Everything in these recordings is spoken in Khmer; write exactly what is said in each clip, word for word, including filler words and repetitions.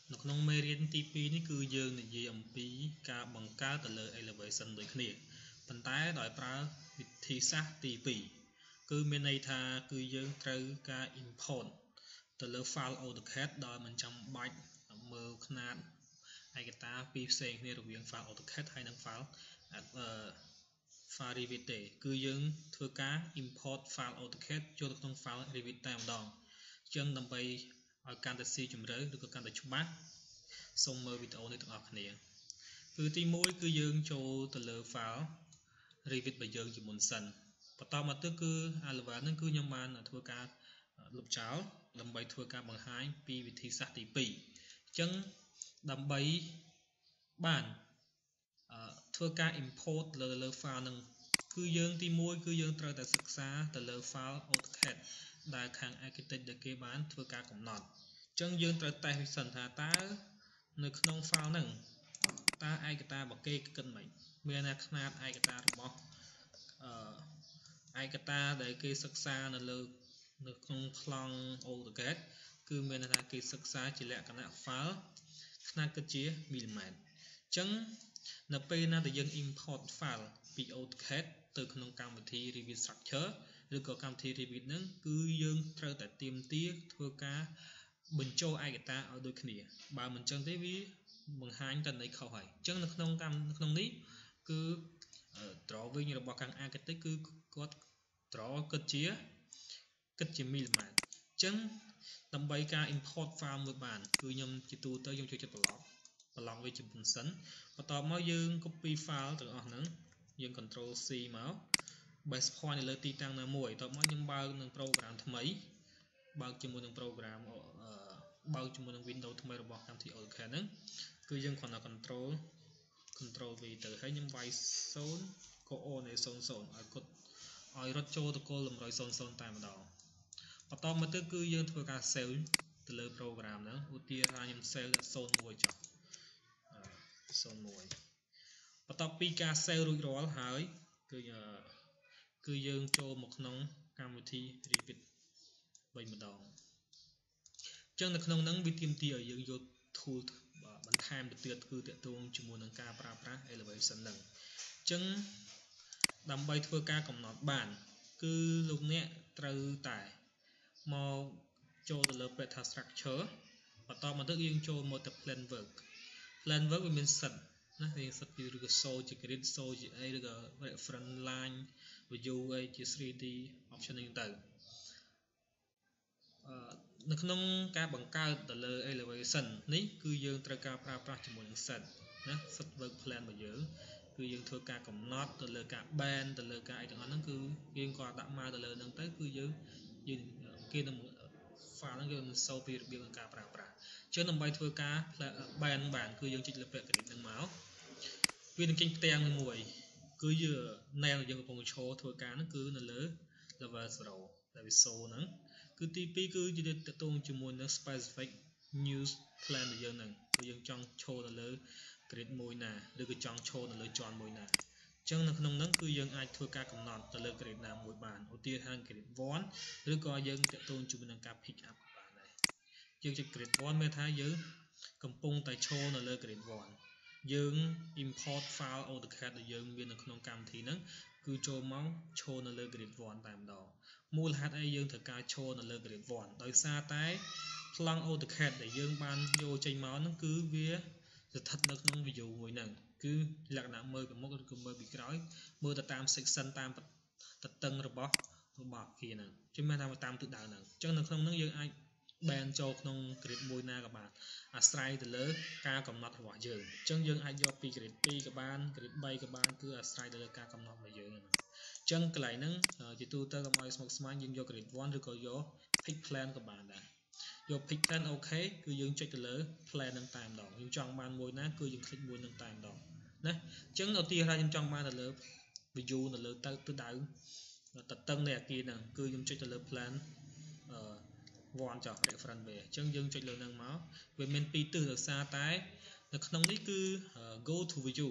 នៅក្នុងមេរៀនទីពីរនេះគឺយើងនិយាយអំពីការបង្កើតទៅលើ elevation ដូចគ្នាប៉ុន្តែដោយប្រើវិធីសាស្ត្រទីពីរគឺមានន័យថាគឺយើងត្រូវការ import ទៅលើ file AutoCAD ដោយមិនចាំបាច់មើលຂະຫນາດឯកតាពីរផ្សេងគ្នារវាង file AutoCAD ហើយនិង file file Revit ទេគឺយើងធ្វើការ import file AutoCAD ចូលទៅក្នុង file Revit តែម្ដងអញ្ចឹងដើម្បីឲ្យកាន់តែស៊ីជម្រៅឬក៏កាន់តែច្បាស់សូមមើលវីដេអូនេះទាំងអស់គ្នាគឺទីមួយគឺយើងចូលទៅលើ file Revit របស់យើងជាមុនសិនបន្តមកទៀតគឺ Elevation ហ្នឹងគឺខ្ញុំបានធ្វើការលុបចោលដើម្បីធ្វើការបង្ហាញពីវិធីសាស្ត្រទីពីរអញ្ចឹងដើម្បីបានធ្វើការ import លើលើ file ហ្នឹងគឺយើងទីមួយគឺយើងត្រូវតែសិក្សាទៅលើ file AutoCAD ដែលខាង architect ដែលគេបានធ្វើការកំណត់អញ្ចឹងយើងត្រូវតេស្តវិសិនថាតើនៅក្នុង file ហ្នឹងតើឯកតារបស់គេគិតមិនមានណាຂະຫນាតឯកតារបស់អឺឯកតាដែលគេសិក្សានៅលើនៅក្នុងប្លង់ AutoCAD គឺមានន័យថាគេសិក្សាជាលក្ខណៈ file ຂະຫນាតគិតជាមីលីម៉ែត្រអញ្ចឹងនៅពេលណាដែលយើង import file ពី AutoCAD ទៅក្នុងកម្មវិធី Revit Structure ឬក៏កម្មវិធី Revit ហ្នឹងគឺយើងត្រូវតែទាមទារធ្វើការបញ្ចូលឯកតាឲ្យដូចគ្នាបើមិនចឹងទេវាបង្ហាញតែន័យខុសហើយអញ្ចឹងនៅក្នុងកម្មក្នុងនេះគឺ drawing របស់ខាង architect គឺគាត់ draw គិតជាគិតជាមីលីម៉ែត្រអញ្ចឹងដើម្បីការ import file មួយបានគឺខ្ញុំជាទូទៅខ្ញុំចូលចិត្ត block block វាជាមុនសិនបន្ទាប់មកយើង copy file ទាំងអស់ហ្នឹងយើង control C មក base point នៅលើទីតាំងណាមួយបន្ទាប់មកខ្ញុំបើកនឹង program ថ្មីបើកជាមួយនឹង program បើកជាមួយនឹង Windows ថ្មីរបស់កម្មវិធី AutoCAD ហ្នឹងគឺយើងគ្រាន់តែ control control V ទៅហើយខ្ញុំវាយศูนย์ coordinate ศูนย์ ឲ្យគាត់ឲ្យរត់ចូលទៅគោលតម្រុយศูนย์ ศูนย์តែម្ដងបន្តមកទៀតគឺយើងធ្វើការ save ទៅលើ program ហ្នឹងឧទាហរណ៍ខ្ញុំ save ដល់ศูนย์ មួយចុះศูนย์ មួយបន្ទាប់ពីការ save រួចរាល់ហើយគឺគឺយើងចូលមកក្នុងកម្មវិធី Revit វិញម្ដងអញ្ចឹងនៅក្នុងហ្នឹងវាទាមទារឲ្យយើងយក tool បន្ថែមទៅទៀតគឺទាក់ទងជាមួយនឹងការប្រើប្រាស់ elevation ហ្នឹងអញ្ចឹងដើម្បីធ្វើការកំណត់បានគឺលោកអ្នកត្រូវតែមកចូលទៅលើពាក្យថា structure បន្តមកទៅយើងចូលមកទៅ plan work plan work វាមានសិតណាវាសិតពីឬក៏ show ជា grid show ជាអីឬក៏ reference line view អីជា three D option ហ្នឹងទៅអឺនៅក្នុងការបង្កើតទៅលើ elevation នេះគឺយើងត្រូវការប្រើប្រាស់ជាមួយនឹង set ណា set work plan របស់យើងគឺយើងធ្វើការកំណត់ទៅលើការ band ទៅលើការអីទាំងអស់ហ្នឹងគឺយើងក៏ដាក់មកទៅលើហ្នឹងទៅគឺយើងយើងគេនឹង file ហ្នឹងយើងនឹងសូវពីរបៀបនៃការប្រើប្រាស់អញ្ចឹងដើម្បីធ្វើការ band បានគឺយើងចុចលើពាក្យ grid ហ្នឹងមកវានឹងចេញផ្ទាំងមួយគឺយើងណែនយើងកំពុងឈរធ្វើការហ្នឹងគឺនៅលើ level ศูนย์ ដែលវាសូហ្នឹងគឺទីពីរគឺជាតកតងជាមួយនឹង specific news plan របស់យើងហ្នឹងគឺយើងចង់ឈរនៅលើ grid មួយណាឬក៏ចង់ឈរនៅលើជាន់មួយណាអញ្ចឹងនៅក្នុងហ្នឹងគឺយើងអាចធ្វើការកំណត់ទៅលើ grid ណាមួយបានឧទាហរណ៍ grid one ឬក៏យើងតកតងជាមួយនឹងការ pick up បានដែរយើងចុច grid one មានថាយើងកំពុងតែឈរនៅលើ grid one យើង import file AutoCAD ដែលយើងមាននៅក្នុងកម្មវិធីហ្នឹងគឺចូលមកឈរនៅលើ grid one តែម្ដងមូលហេតុអីយើងត្រូវការឈរនៅលើ grid one ដោយសារតែប្លង់ AutoCAD ដែលយើងបានយកចេញមកហ្នឹងគឺវាស្ថិតនៅក្នុង view មួយហ្នឹងគឺលក្ខណៈមើលពីមុខឬក៏មើលពីក្រោយមើលទៅតាម section តាមតតឹងរបស់របស់អគារហ្នឹងជិះមានតាមតាមទិសដៅហ្នឹងអញ្ចឹងនៅក្នុងហ្នឹងយើងអាច band ចូលក្នុង grid មួយណាក៏បានអាស្រ័យទៅលើការកំណត់របស់យើងអញ្ចឹងយើងអាចយកពី grid twoក៏បាន grid threeក៏បានគឺអាស្រ័យទៅលើការកំណត់របស់យើងហ្នឹងអញ្ចឹងកន្លែងហ្នឹងជាទូទៅកុំឲ្យស្មុគស្មាញយើងយក grid one ឬក៏យក pick plan ក៏បានដែរយក pick plan អូខេគឺយើងចុចទៅលើ plan ហ្នឹងតែម្ដងយើងចង់បានមួយណាគឺយើងคลิกមួយហ្នឹងតែម្ដងណាអញ្ចឹងឧទាហរណ៍ខ្ញុំចង់បានទៅលើ view នៅលើទៅទិសដៅតតឹងនៃអគារហ្នឹងគឺខ្ញុំចុចទៅលើ plan អឺone ចុះ reference វាអញ្ចឹងយើងចុចលើហ្នឹងមកវាមានពីរទិសដោយសារតែនៅក្នុងនេះគឺ go to view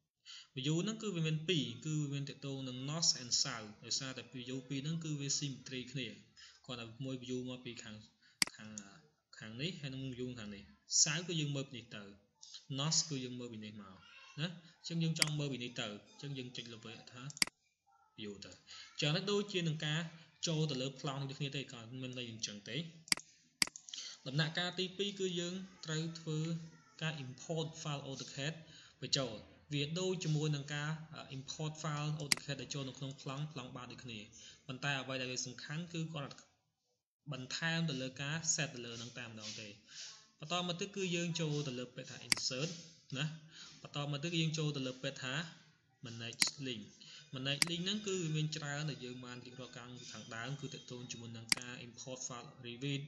view ហ្នឹងគឺវាមានពីរគឺវាមានតកតងនឹង north and south ដោយសារតែ view ពីរហ្នឹងគឺវា symmetry គ្នាគាត់តែមួយ view មកពីខាងខាងខាងនេះហើយនឹង view ខាងនេះ sao cứ dương mơ bị tờ nó cứ dương mơ bị này màu đó chân dương trong mơ bị này tờ chân dương chỉnh là vậy thá view tờ chờ nó đôi chia đường cá trâu từ lớp plong được như thế còn mình đây chẳng tế làm nạ ca tí pi cứ dươngត្រូវធ្វើការ import file AutoCAD បញ្ចូលវាដូចជាមួយនឹងការ import file AutoCAD ដែលចូលនៅក្នុងប្លង់ប្លង់បានដូចគ្នាប៉ុន្តែអ្វីដែលវាសំខាន់គឺគាត់បន្ថែមទៅលើការ set ទៅលើនឹងតែម្ដងទេបន្តមកទៀតគឺយើងចូលទៅលើពាក្យថា insert ណាបន្តមកទៀតគឺយើងចូលទៅលើពាក្យថា manage link manage link ហ្នឹងគឺមានច្រើនដែលយើងបានរៀបរាប់ខាងខាងដើមគឺតកតូនជាមួយនឹងការ import file Revit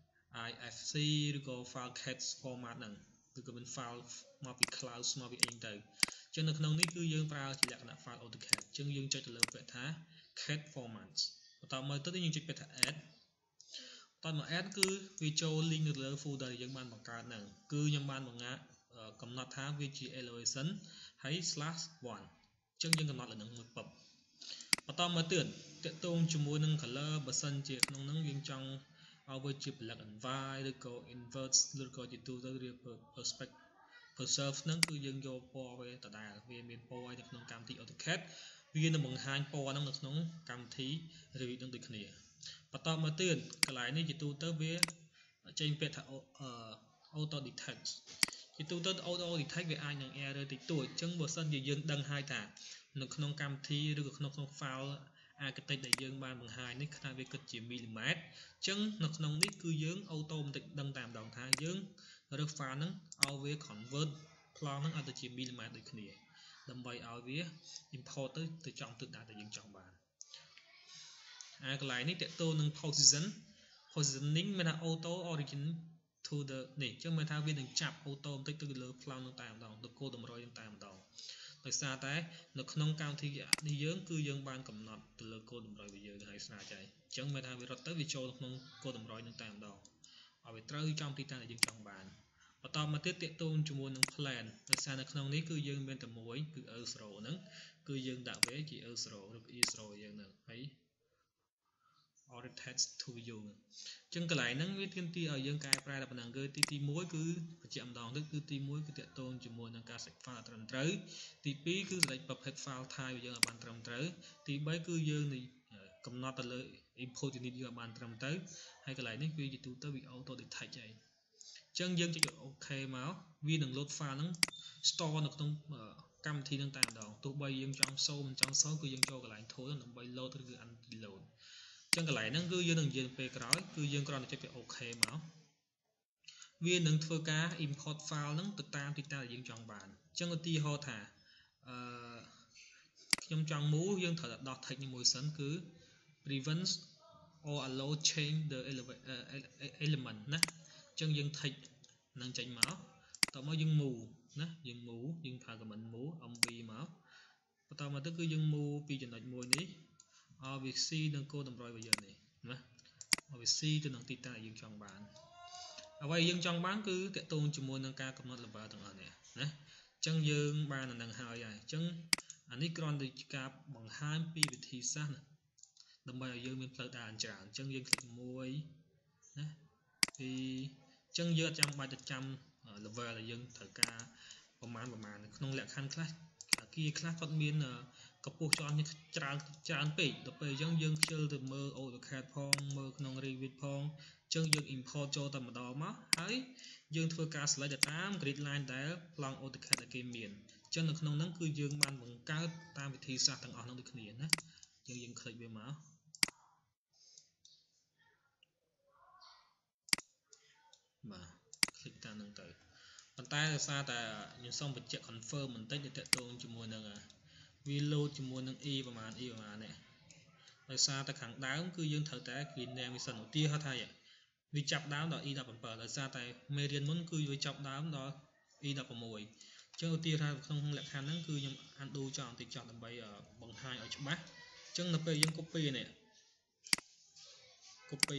I F C ឬក៏ file cat format ហ្នឹងឬក៏មាន file មកពី cloud មកពីអីទៅអញ្ចឹងនៅក្នុងនេះគឺយើងប្រើជាលក្ខណៈ file AutoCAD អញ្ចឹងយើងចុចទៅលើពាក្យថា cat format បន្តមកទៅយើងចុចពាក្យថា add តើមក add គឺវាចូល link នៅលើ folder ដែលយើងបានបង្កើតហ្នឹងគឺខ្ញុំបានបង្ហាញកំណត់ថាវាជា elevation ហើយ slash one អញ្ចឹងយើងកំណត់លើនឹងមួយពឹបបន្តមកទៀតតកតងជាមួយនឹង color បើសិនជាក្នុងហ្នឹងយើងចង់ឲ្យវាជា black and white ឬក៏ invert ឬក៏ជាទូទៅឬ perspective preserve ហ្នឹងគឺយើងយកពណ៌វាដដែលវាមានពណ៌នៅក្នុងកម្មវិធី AutoCAD វានឹងបង្ហាញពណ៌ហ្នឹងនៅក្នុងកម្មវិធី Revit នឹងដូចគ្នាបន្តមកទៀតកន្លែងនេះជាទូទៅវាចេញពាក្យថា auto detect ជាទូទៅ auto detect វាអាចនឹង error តិចតួចអញ្ចឹងបើសិនជាយើងដឹងហើយថានៅក្នុងកម្មវិធីឬក៏ក្នុងក្នុង file architect ដែលយើងបានបង្ហាញនេះខ្នាតវាគិតជា millimeter អញ្ចឹងនៅក្នុងនេះគឺយើង auto បន្តិចដឹងតែម្ដងថាយើងរើស file ហ្នឹងឲ្យវា convert ប្លង់ហ្នឹងឲ្យទៅជា millimeter ដូចគ្នាដើម្បីឲ្យវា import ទៅទៅចំទិសដៅដែលយើងចង់បានអាកន្លែងនេះតកតូននឹង position positioning មានថា auto origin to the នេះអញ្ចឹងមានថាវានឹងចាប់ auto បន្តិចទៅលើប្លង់ហ្នឹងតែម្ដងទៅគោលតម្រុយហ្នឹងតែម្ដងដោយសារតែនៅក្នុងកម្មវិធីនេះយើងគឺយើងបានកំណត់ទៅលើគោលតម្រុយរបស់យើងហើយស្រាចហើយអញ្ចឹងមានថាវារត់ទៅវាចូលក្នុងគោលតម្រុយហ្នឹងតែម្ដងឲ្យវាត្រូវចំទីតាំងដែលយើងចង់បានបន្តមកទៀតតកតូនជាមួយនឹង plan ដោយសារនៅក្នុងនេះគឺយើងមានតែមួយគឺ e zero ហ្នឹងគឺយើងដាក់វាជា e zero ឬ e zero យើងហ្នឹងហើយ oriented to view អញ្ចឹងកន្លែងហ្នឹងវាទាមទារឲ្យយើងកែប្រែតែប៉ុណ្ណឹងគឺទីទីមួយគឺបញ្ជាក់ម្ដងទៅគឺទីមួយគឺតកតូនជាមួយនឹងការ set file ត្រឹមត្រូវទីពីរគឺ select perfect file type យើងឲ្យបានត្រឹមត្រូវទីបីគឺយើងកំណត់ទៅលើ input unit យើងឲ្យបានត្រឹមត្រូវហើយកន្លែងនេះវាជាទូទៅវា auto detect ហើយអញ្ចឹងយើងចុច OK មកវានឹង load file ហ្នឹង store នៅក្នុងកម្មវិធីហ្នឹងតែម្ដងទោះបីយើងចង់សូមិនចង់សូគឺយើងចូលកន្លែង tool ដើម្បី load ឬគឺ anti load អញ្ចឹងកន្លែងហ្នឹងគឺយើងនឹងនិយាយពេលក្រោយគឺយើងគ្រាន់តែចុចពាក្យ OK មកវានឹងធ្វើការ import file ហ្នឹងទៅតាមទីតាំងដែលយើងចង់បានអញ្ចឹងឧទាហរណ៍ថាអឺខ្ញុំចង់ move យើងត្រូវតែដោះ text នេះមួយសិនគឺ prevent or allow change the element ណាអញ្ចឹងយើង text នឹងចេញមកតមកយើង move ណាយើង move យើងប្រើ command move mv មកបន្តមកទៅគឺយើង move ពីចំណុចមួយនេះឲ្យវា C នឹងគោលតម្រុយរបស់យើងនេះណាឲ្យវា C ទៅនឹងទីតាំងដែលយើងចង់បានអ្វីយើងចង់បានគឺតកតូនជាមួយនឹងការកំណត់ level ទាំងអស់នេះណាអញ្ចឹងយើងបានអានឹងហើយហើយអញ្ចឹងអានេះគ្រាន់តែជាការបង្ហាញពីវិធីសាស្ត្រដើម្បីឲ្យយើងមានផ្លូវដើរច្រើនអញ្ចឹងយើងคลิกមួយណាពីអញ្ចឹងយើងអត់ចាំបាច់ទៅចាំ level ដែលយើងត្រូវការប្រមាណប្រមាណក្នុងលក្ខខណ្ឌខ្លះគីខ្លះគាត់មានកម្ពស់ជាន់ច្រើនច្រើនពេកដល់ពេលអញ្ចឹងយើងខ្ជិលទៅមើល AutoCAD ផងមើលក្នុង Revit ផងអញ្ចឹងយើង import ចូលតែម្ដងមកហើយយើងធ្វើការ select ទៅតាម grid line ដែលប្លង់ AutoCAD ដែលគេមានអញ្ចឹងនៅក្នុងហ្នឹងគឺយើងបានបង្កើតតាមវិធីសាស្ត្រទាំងអស់ហ្នឹងដូចគ្នាណាយើងយើង click វាមកបាទ click តាមហ្នឹងទៅប៉ុន្តែដោយសារតែខ្ញុំសូមបញ្ជាក់ confirm បន្តិចទៅតកតងជាមួយនឹងវា load ជាមួយនឹង e ប្រហែល e ប្រហែលនេះដោយសារតែខាងដើមគឺយើងត្រូវតែ clean name វាសិនឧទាហរណ៍ថាវាចាប់ដើមដល់ e ដប់bảyដោយសារតែមេរៀនមុនគឺវាចាប់ដើមដល់ e ដប់៦អញ្ចឹងឧទាហរណ៍ថាក្នុងលក្ខខណ្ឌហ្នឹងគឺខ្ញុំ undo ចោលបន្តិចចោលដើម្បីបង្ហាញឲ្យច្បាស់អញ្ចឹងនៅពេលយើង copy នេះ copy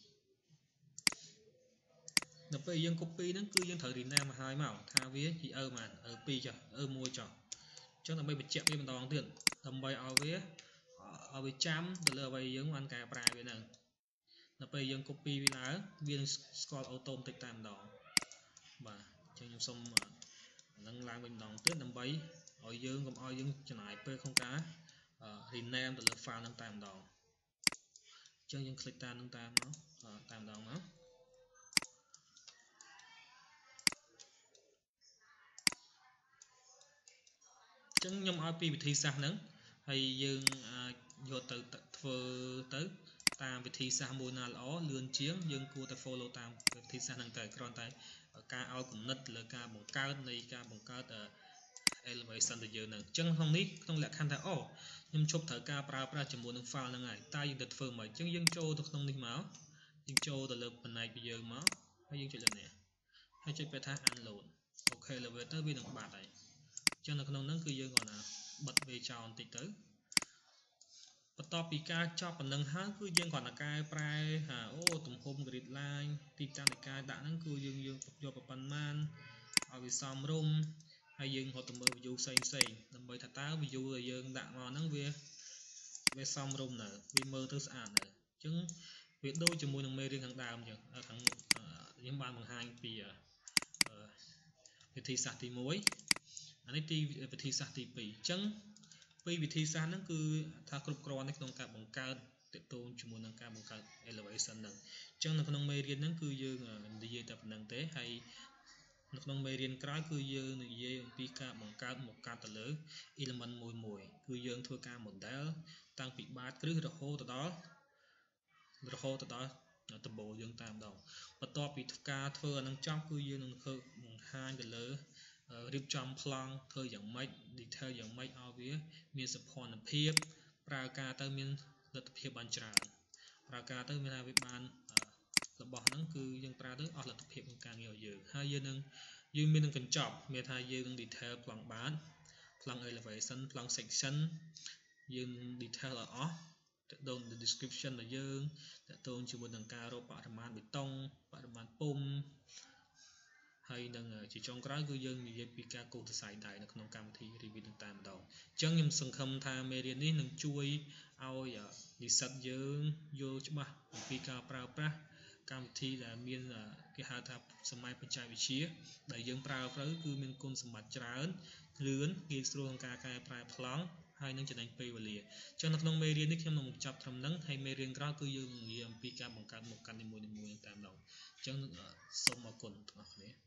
ដល់ពេលយើង copy ហ្នឹងគឺយើងត្រូវ rename មកហើយមកថាវាជា e ប៉ុន្មាន e ពីរចុះ e មួយចុះអញ្ចឹងដើម្បីបញ្ជាក់វាម្ដងទៀតដើម្បីឲ្យវាឲ្យវាចាំទៅលើអ្វីយើងបានកែប្រែវាហ្នឹងដល់ពេលយើង copy វាឡើងវានឹងស្គាល់ auto បន្តិចតែម្ដងបាទអញ្ចឹងខ្ញុំសូមនឹងឡើងវិញម្ដងទៀតដើម្បីឲ្យយើងកុំឲ្យយើងចំណាយពេលក្នុងការ rename ទៅលើ file នឹងតែម្ដងអញ្ចឹងយើង click តាមនឹងតាមមកតាមម្ដងមកអញ្ចឹងខ្ញុំឲ្យពីវិធីសាស្ត្រហ្នឹងហើយយើងអាចយកទៅធ្វើទៅតាមវិធីសាស្ត្រមួយណាល្អលឿនជាងយើងគួរតែ follow តាមវិធីសាស្ត្រហ្នឹងទៅគ្រាន់តែការឲ្យគំនិតលើការបង្កើតនៃការបង្កើត elevation ទៅយើងហ្នឹងអញ្ចឹងក្នុងនេះក្នុងលក្ខខណ្ឌថាអូខ្ញុំជប់ត្រូវការប្រើប្រាស់ជាមួយនឹង file ហ្នឹងហើយតើយើងទៅធ្វើមកអញ្ចឹងយើងចូលទៅក្នុងនេះមកយើងចូលទៅលើផ្នែកយើងមកហើយយើងចុចលើនេះហើយចុចពាក្យថា unload អូខេ elevator ទៅវានឹងបាត់ហើយអញ្ចឹងនៅក្នុងហ្នឹងគឺយើងគាត់ណាបិទវាចោលបន្តិចទៅបន្ទាប់ពីការចប់ប៉ុណ្ណឹងហើយគឺយើងគាត់តែកែប្រែអូទំហំ grid line ទីតាំងនៃការដាក់ហ្នឹងគឺយើងយើងយកប៉ុណ្ណាឲ្យវាសមរម្យហើយយើងហត់ទៅមើល view ផ្សេងផ្សេងដើម្បីថាតើ view ដែលយើងដាក់មកហ្នឹងវាវាសមរម្យនៅវាមើលទៅស្អាតនៅអញ្ចឹងវាដូចជាមួយនឹងមេរៀនខាងដើមអញ្ចឹងខាងខ្ញុំបានបង្ហាញពីវិធីសាស្ត្រទីមួយអានេះទីវិធីសាស្ត្រទីពីរអញ្ចឹងពីវិធីសាស្ត្រហ្នឹងគឺថាគ្រប់គ្រាន់នៅក្នុងការបង្កើតទាក់ទងជាមួយនឹងការបង្កើត elevation ហ្នឹងអញ្ចឹងនៅក្នុងមេរៀនហ្នឹងគឺយើងនិយាយតែប៉ុណ្្នឹងទេហើយនៅក្នុងមេរៀនក្រោយគឺយើងនិយាយអំពីការបង្កើតមកកាត់ទៅលើ element មួយមួយគឺយើងធ្វើការ model តាំងពីបាតគ្រឹះរហូតដល់រហូតដល់ដំបូលយើងតាមដងបន្ទាប់ពីការធ្វើអានឹងចប់គឺយើងនឹងធ្វើបង្ហាញទៅលើរៀបចំប្លង់ធ្វើយ៉ាងម៉េច detail យ៉ាងម៉េចឲ្យវាមានសោភ័ណភាពប្រើការទៅមានលទ្ធភាពបានច្រើនប្រើការទៅមានថាវាបានរបស់ហ្នឹងគឺយើងប្រើទៅអស់លទ្ធភាពក្នុងការងាររបស់យើងហើយយើងនឹងយើងមាននឹងកញ្ចប់មានថាយើងនឹង detail ប្លង់បាតប្លង់ elevation ប្លង់ section យើង detail ឲ្យអស់តទៅនឹង description របស់យើងតទៅជាមួយនឹងការរកបរិមាណបេតុងបរិមាណពុម្ពហើយនឹងជាចុងក្រោយគឺយើងនិយាយពីការកូសសរសៃដៃនៅក្នុងកម្មវិធី Revit នឹងតែម្ដងអញ្ចឹងខ្ញុំសង្ឃឹមថាមេរៀននេះនឹងជួយឲ្យនិស្សិតយើងយល់ច្បាស់អំពីការប្រើប្រាស់កម្មវិធីដែលមានគេហៅថាសម័យបច្ចេកវិទ្យាដែលយើងប្រើទៅគឺមានគុណសម្បត្តិច្រើនលឿនងាយស្រួលក្នុងការកែប្រែប្លង់ហើយនឹងចំណេញពេលវេលាអញ្ចឹងនៅក្នុងមេរៀននេះខ្ញុំនឹងបញ្ចប់ត្រឹមហ្នឹងហើយមេរៀនក្រោយគឺយើងនឹងនិយាយអំពីការបង្កើតមុខកាត់នីមួយៗតែម្ដងអញ្ចឹងសូមអរគុណបងប្អូន